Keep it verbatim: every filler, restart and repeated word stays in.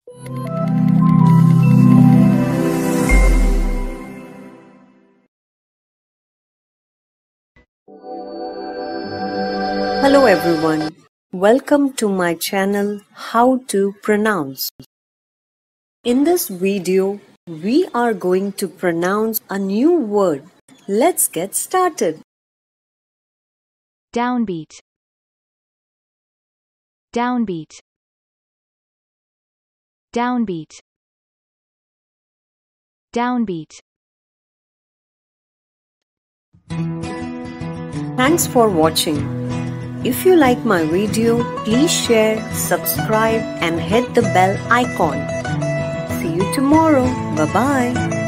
Hello everyone, welcome to my channel How to Pronounce. In this video, we are going to pronounce a new word. Let's get started. Downbeat. Downbeat. Downbeat. Downbeat. Thanks for watching. If you like my video, please share, subscribe and hit the bell icon. See you tomorrow. Bye-bye.